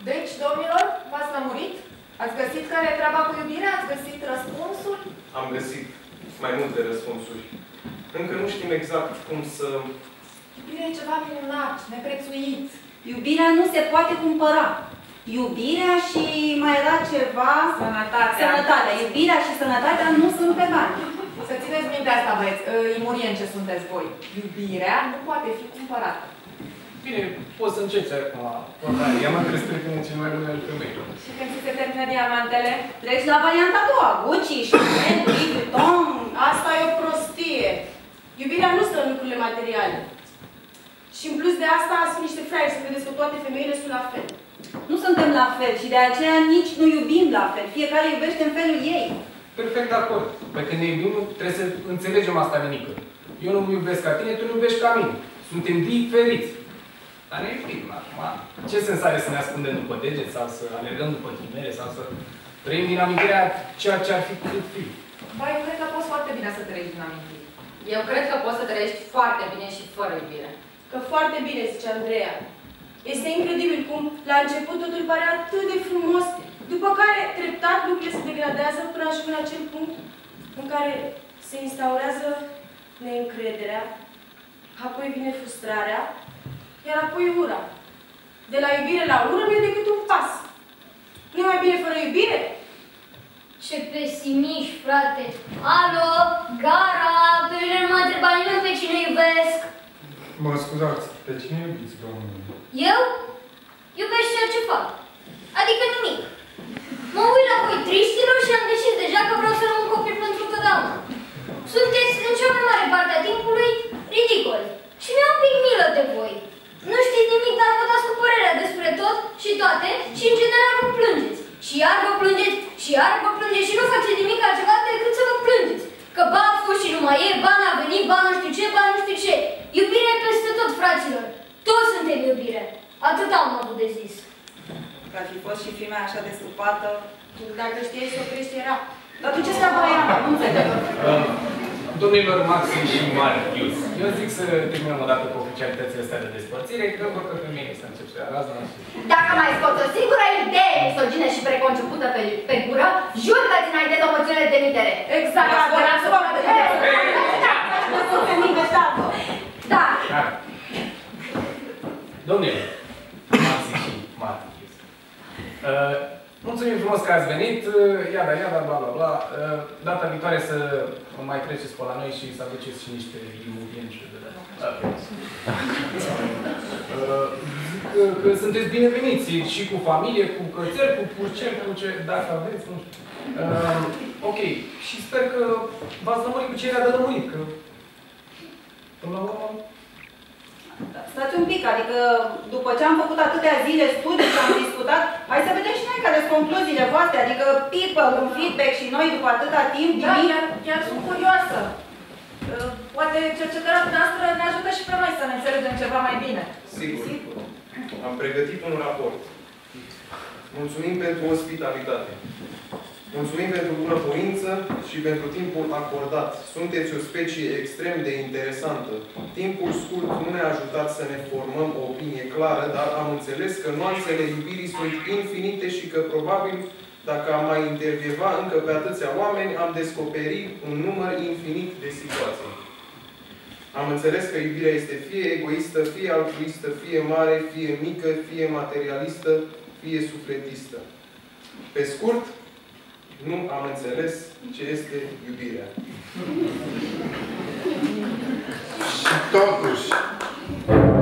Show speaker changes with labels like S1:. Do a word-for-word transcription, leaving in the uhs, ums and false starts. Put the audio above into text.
S1: Deci, domnilor, v-ați lămurit? Ați găsit care e treaba cu iubirea? Ați găsit răspunsuri?
S2: Am găsit mai multe răspunsuri. Încă nu știm exact cum să...
S1: Iubirea e ceva minunat, neprețuit.
S3: Iubirea nu se poate cumpăra. Iubirea și mai era ceva...
S1: Sănătatea.
S3: Sănătatea. Iubirea și sănătatea nu sunt pe bani.
S1: Să țineți minte asta, băieți, imurien ce sunteți voi. Iubirea nu poate fi cumpărată.
S4: Bine, poți să începi acum. Diamantele trebuie să fie cel mai bune al femeilor.
S1: Și când ți se termină diamantele?
S3: Treci la varianta a doua. Gucci, Chanel, Louis Vuitton...
S5: Asta e o prostie. Iubirea nu stă în lucrurile materiale. Și în plus de asta, sunt niște fraieri să credeți că toate femeile sunt la fel.
S3: Nu suntem la fel și de aceea nici nu iubim la fel. Fiecare iubește în felul ei.
S4: Perfect de acord. Păi când ne iubim, trebuie să înțelegem asta, Minică. Eu nu mă iubesc ca tine, tu nu iubești ca mine. Suntem diferiți. Dar ne iubim acum. Ce sens are să ne ascundem după deget sau să alergăm după chimere sau să trăim din amintirea ceea ce ar fi putut fi?
S1: Ba, eu cred că poți foarte bine să trăiești din amintiri.
S6: Eu cred că poți să trăiești foarte bine și fără iubire.
S5: Că foarte bine, zice Andreea. Este incredibil cum la început totul pare atât de frumos, după care treptat lucrurile se degradează până ajung la acel punct în care se instaurează neîncrederea, apoi vine frustrarea, iar apoi ura. De la iubire la ură nu e decât un pas. Nu e mai bine fără iubire?
S7: Ce pesimiști, frate! Alo, gara! Pe mine nu m-a întrebat nimeni pe cine iubesc!
S8: Mă scuzați, pe cine iubiți, domnule?
S7: Eu? Iubesc ceea ce fac. Adică nimic. Mă uit la voi triștilor și am decis deja că vreau să rămân copil pentru totdeauna. Sunteți, în cea mai mare parte a timpului, ridicoli. Și mi-a un pic milă de voi. Nu știți nimic, dar vă dați cu părerea despre tot și toate și în general vă plângeți. Și iar vă plângeți, și iar vă plângeți și nu faceți nimic altceva decât să vă plângeți. Că ba a fost și nu mai e, ba n-a venit, ba nu știu ce, ba nu știu ce. Iubirea e peste tot, fraților. Toți suntem iubire. Atât am avut de zis.
S3: Că ar fi fost și femeia așa de stupată.
S5: Dacă știai să o crești, era.
S3: Dar tu ce treabă era? Nu înțeleg.
S4: Domnilor Maxim și Marius, eu zic să terminăm o dată cu oficialitățile astea de despărțire, că vor că femeile să încep să ia razna și...
S6: Dacă mai scoți o singură idee misogină și preconcepută pe, pe gură, jur că îți înaintez o moțiune de demitere.
S1: Exact, asta era să facă de
S6: Da.
S4: Domnilor, Maxim și Marius, uh, mulțumim frumos că ați venit, iada, iada, bla, bla, bla. Data viitoare să mai treceți pe la noi și să aduceți și niște ingrediente de la... Zic că sunteți bineveniți și cu familie, cu cățel, cu purcel, cu ce, dacă aveți, nu știu. Ok, și sper că v-ați lămurit cu ce era de lămurit, că până la urmă...
S3: Stați un pic, adică după ce am făcut atâtea zile studii și am discutat, hai să vedem și noi care sunt concluziile voastre, adică people, un feedback și noi după atâta timp,
S1: da, chiar, chiar sunt curioasă. Poate cercetarea noastră ne ajută și pe noi să ne înțelegem ceva mai bine.
S2: Sigur. Sigur. Am pregătit un raport. Mulțumim pentru ospitalitate. Mulțumim pentru bunăvoință și pentru timpul acordat. Sunteți o specie extrem de interesantă. Timpul scurt nu ne-a ajutat să ne formăm o opinie clară, dar am înțeles că nuanțele iubirii sunt infinite și că probabil, dacă am mai intervieva încă pe atâția oameni, am descoperit un număr infinit de situații. Am înțeles că iubirea este fie egoistă, fie altruistă, fie mare, fie mică, fie materialistă, fie sufletistă. Pe scurt, nu am înțeles ce este iubirea.
S8: Și totuși,